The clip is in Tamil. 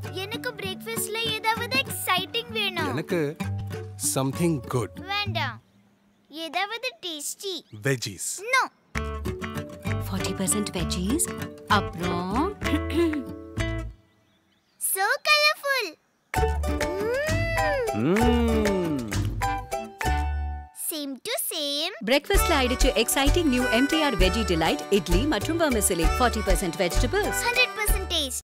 எனக்கு பிரேக்ஃபாஸ்ட்ல ஏதாவது எக்ஸைட்டிங் வேணும். எனக்கு something good. வேண்டாம். ஏதாவது டேஸ்டி. Veggies. No. 40% veggies. அப்புறம் So colorful. Same to same. breakfastல ஆயிடுச்சு exciting new MTR veggie delight idli மற்றும் vermicelli 40% vegetables 100%